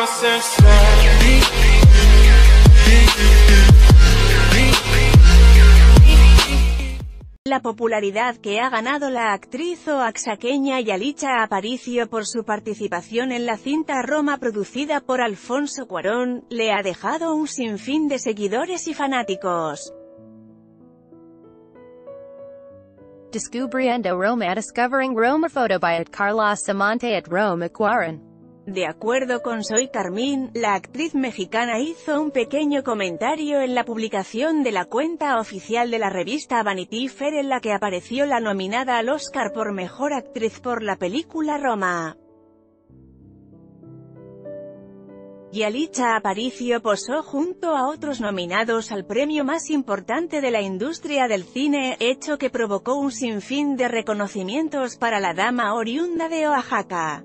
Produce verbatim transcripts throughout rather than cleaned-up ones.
La popularidad que ha ganado la actriz oaxaqueña Yalitza Aparicio por su participación en la cinta Roma producida por Alfonso Cuarón, le ha dejado un sinfín de seguidores y fanáticos. Descubriendo Roma, discovering Roma, photo by at Carlos Samonte at Roma Cuarón. De acuerdo con Soy Carmín, la actriz mexicana hizo un pequeño comentario en la publicación de la cuenta oficial de la revista Vanity Fair en la que apareció la nominada al Oscar por Mejor Actriz por la película Roma. Yalitza Aparicio posó junto a otros nominados al premio más importante de la industria del cine, hecho que provocó un sinfín de reconocimientos para la dama oriunda de Oaxaca.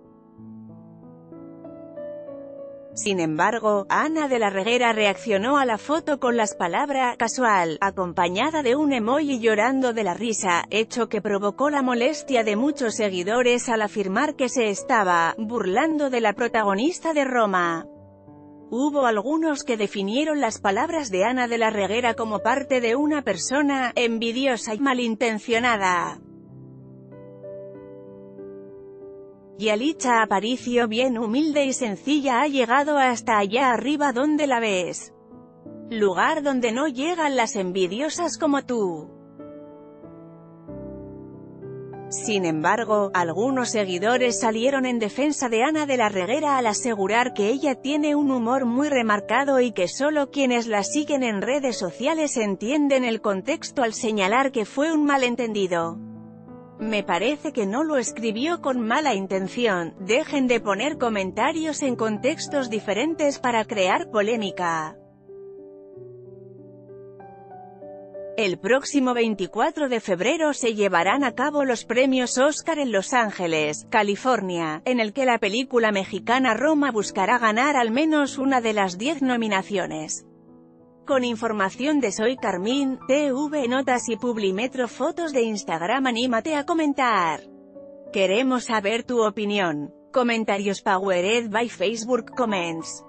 Sin embargo, Ana de la Reguera reaccionó a la foto con las palabras «casual», acompañada de un emoji llorando de la risa, hecho que provocó la molestia de muchos seguidores al afirmar que se estaba burlando de la protagonista de Roma. Hubo algunos que definieron las palabras de Ana de la Reguera como parte de una persona envidiosa y malintencionada. Yalitza Aparicio, bien humilde y sencilla, ha llegado hasta allá arriba donde la ves. Lugar donde no llegan las envidiosas como tú. Sin embargo, algunos seguidores salieron en defensa de Ana de la Reguera al asegurar que ella tiene un humor muy remarcado y que solo quienes la siguen en redes sociales entienden el contexto al señalar que fue un malentendido. Me parece que no lo escribió con mala intención. Dejen de poner comentarios en contextos diferentes para crear polémica. El próximo veinticuatro de febrero se llevarán a cabo los premios Oscar en Los Ángeles, California, en el que la película mexicana Roma buscará ganar al menos una de las diez nominaciones. Con información de Soy Carmín, T V Notas y Publimetro Fotos de Instagram. Anímate a comentar. Queremos saber tu opinión. Comentarios powered by Facebook Comments.